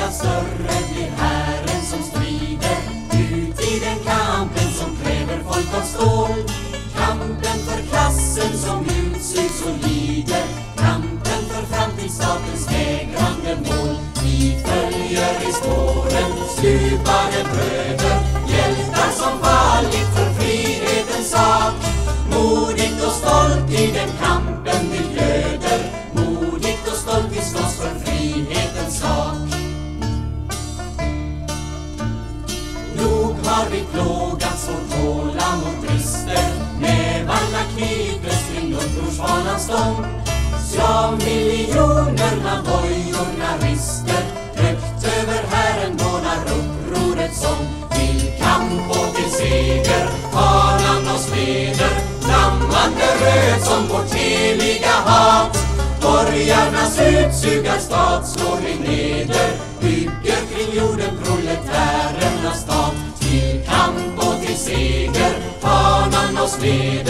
allt större blir hären som strider ut i den kampen som kräver folk av stål. Kampen för klassen som utsugs och lider, kampen för framtidsstatens vägrande mål. Vi följer i spåren stupade bröder, hjältar som fallit för frihetens sak. Modigt och stolt i den kampen vi glöder, modigt och stolt vi slåss för frihetens sak. Nog har vi plågats och tålamod brister, nävarna knipes kring upprorsvanans stång. Slavmiljonerna, bojorna rister, högt över Herren bådar upprorets sång. Till kamp och till seger, fanan oss leder, flammande röd som vårt heliga hat. Borgarnas utsugarstat slår vi neder, bygger kring jorden proletärernas stat. Till kamp och till seger, fanan oss leder,